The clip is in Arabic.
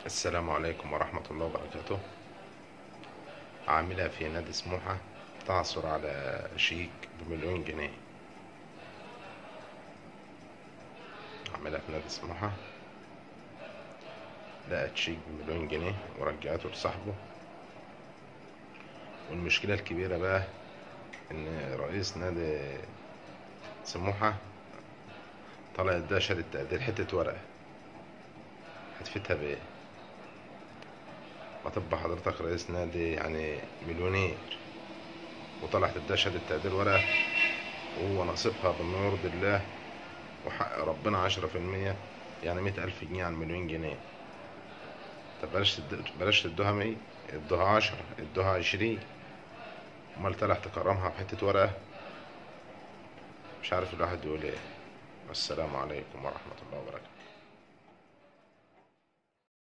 السلام عليكم ورحمة الله وبركاته. عاملة في نادي سموحة تعثر على شيك ب1,000,000 جنيه. عاملة في نادي سموحة لقت شيك ب1,000,000 جنيه ورجعته لصاحبه. والمشكلة الكبيرة بقى إن رئيس نادي سموحة طلع اداها شهادة تقدير حتة ورقة هتفتها بإيه؟ ما تبقى حضرتك رئيس نادي يعني مليونير وطلعت اداها شهادة تقدير ورقة، وهو نصيبها بما يرضي الله وحق ربنا 10%، يعني 100,000 جنيه على ال1,000,000 جنيه. طب بلاش تدوها 100، ادوها 10، ادوها 20، امال طلع تكرمها بحتة ورقة؟ مش عارف الواحد يقول ايه. والسلام عليكم ورحمة الله وبركاته.